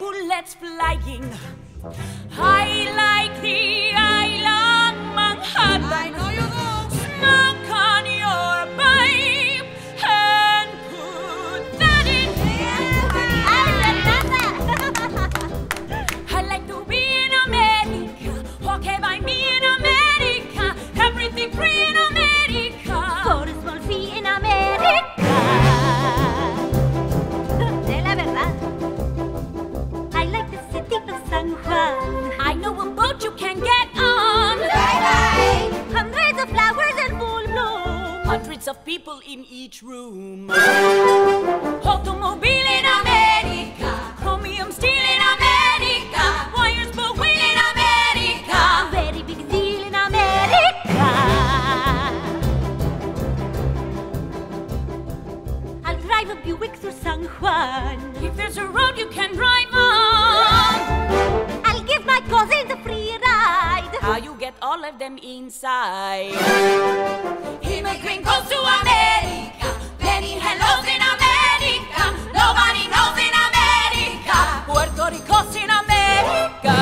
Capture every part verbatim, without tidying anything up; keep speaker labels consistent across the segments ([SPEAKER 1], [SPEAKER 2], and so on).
[SPEAKER 1] bullets flying. I like the island Manhattan.
[SPEAKER 2] I know you do.
[SPEAKER 1] Smoke on your pipe and put that in. I like to be in America. Okay, by me in America. Everything free in America.
[SPEAKER 3] For a small fee in America. De la verdad. I like the city of San Juan.
[SPEAKER 1] I know a boat you can get on.
[SPEAKER 3] Bye-bye. Hundreds of flowers in full bloom.
[SPEAKER 1] Hundreds of people in each room. Automobile in America. Chromium steel in America. Wires but wheel in America.
[SPEAKER 3] Very big deal in America. I'll drive a Buick through San Juan.
[SPEAKER 1] If there's a road you can drive on.
[SPEAKER 3] I'll give my cousins a free ride.
[SPEAKER 1] How you get all of them inside? Immigrant goes to America. Many hellos in America. Nobody knows in America. Puerto Rico's in America.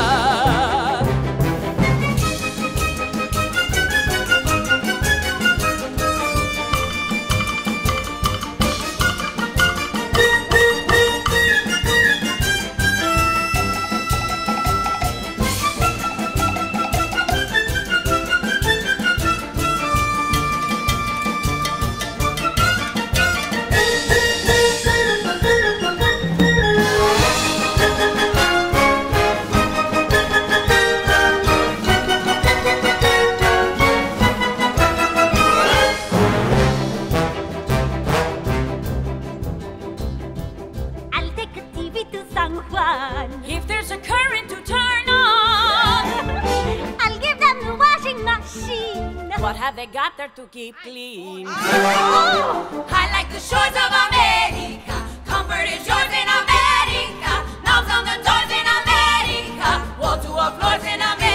[SPEAKER 3] I'll take a T V to San Juan.
[SPEAKER 1] If there's a current to turn on.
[SPEAKER 3] I'll give them the washing machine.
[SPEAKER 1] What have they got there to keep clean?
[SPEAKER 3] Oh!
[SPEAKER 1] I like the shores of America. Comfort is yours in America. Knobs on the doors in America. Wall to our floors in America.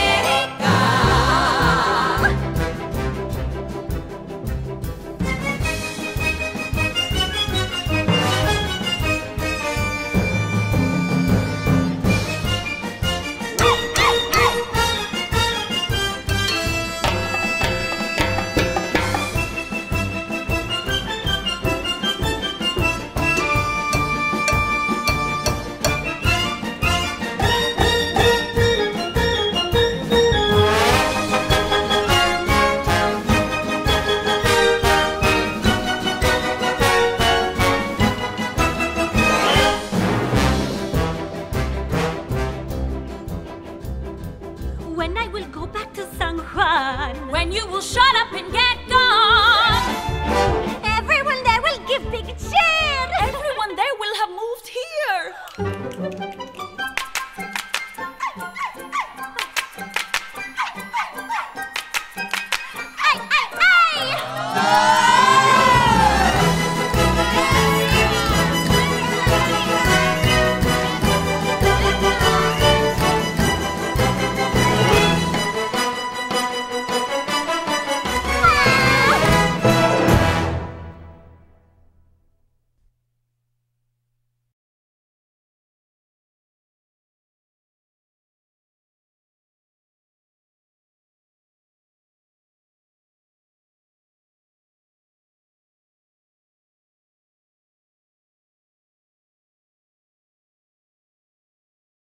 [SPEAKER 3] When I will go back to San Juan.
[SPEAKER 1] When you will shut up and get gone.
[SPEAKER 3] Everyone there will give big cheer.
[SPEAKER 1] Everyone there will have moved here.